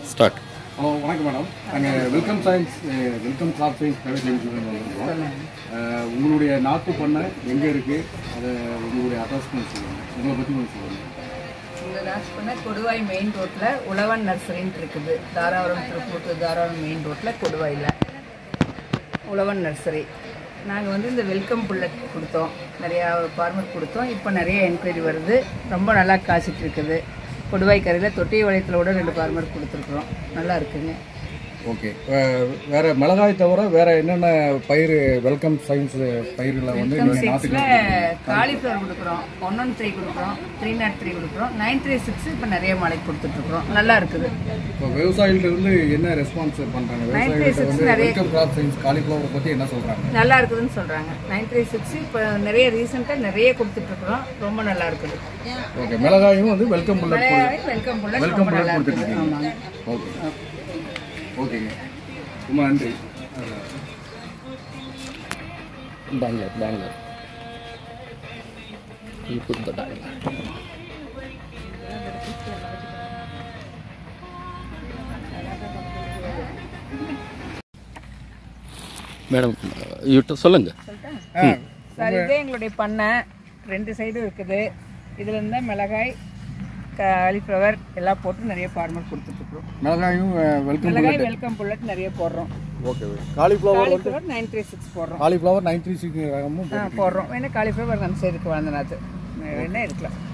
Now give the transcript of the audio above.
Start. Hello, வணக்கம் madam. நாங்கள் welcome crop science private limited வந்துருக்கோம். உங்களுடைய நாட்டு பண்ணை எங்கே இருக்குது, அதை உங்களுடைய அட்ரஸ் பண்ணி சொல்லுங்கள், உங்களை பற்றி கொஞ்சம் சொல்லுங்கள். எங்கள் நாட்டு பண்ணை கொடுவாய் மெயின் ரோட்டில் உழவன் நர்சரின்னு இருக்குது. தாராபுரம் திருப்பூர் தாராபுரம் மெயின் ரோட்டில் கொடுவாயில் உழவன் நர்சரி. நாங்கள் இந்த வெல்கம் புல்லட் கொடுத்தோம், நிறையா ஃபார்மர் கொடுத்தோம். இப்போ நிறைய என்கொயரி வருது, ரொம்ப நல்லா காய்ச்சிட்டு இருக்குது. கொடுவாய் கரையில் தொட்டி வளையத்திலோட 2 ஃபார்மர் கொடுத்துருக்குறோம், நல்லா இருக்குங்க. ஓகே, வேறு மிளகாய் தவிர வேறு என்னென்ன பயிர் வெல்கம் சயின்ஸ் பயிர்களை காலிஃப்ளவர் கொடுக்குறோம், 113 கொடுக்குறோம், 303 கொடுக்குறோம், 936 இப்போ நிறைய மழைக்கு கொடுத்துட்ருக்குறோம், நல்லா இருக்குது. இப்போ விவசாயிகிட்ட என்ன ரெஸ்பான்ஸ் பண்ணுறாங்க? 936 நிறைய வெல்கம் கிராப் சயின்ஸ் காலிஃப்ளவரை பற்றி என்ன சொல்கிறாங்க? நல்லா இருக்குதுன்னு சொல்கிறாங்க. 936 இப்போ நிறைய ரீசெண்டாக நிறைய கொடுத்துட்ருக்குறோம், ரொம்ப நல்லா இருக்குது. ஓகே, மிளகாயும் வெல்கம் புல்லட் வெல்கம் புல்லட் கொடுத்துருக்கீங்க. ஆமாங்க. ஓகே ஓகேங்க, ரொம்ப நன்றி. Bengaluru you put the dial. Madam சொல்லுங்க. சார், இதே எங்களுடைய பண்ணை 2 சைடும் இருக்குது. இதுல இருந்தா மிளகாய், காலிஃப்ளவர் எல்லாம் போட்டு நிறைய ஃபார்மர் கொடுத்துட்ருக்குறோம். மிளகாயும் வெல்கம் புல்லட் நிறைய போடுறோம். ஓகே, காலிஃப்ளவர் 936 போடுறோம். காலிஃப்ளவர் 936 ரகமும் போடுறோம். வேணா காலிஃப்ளவர் அந்த சைடுக்கு வளர்ந்தனாது வேணா இருக்கலாம்.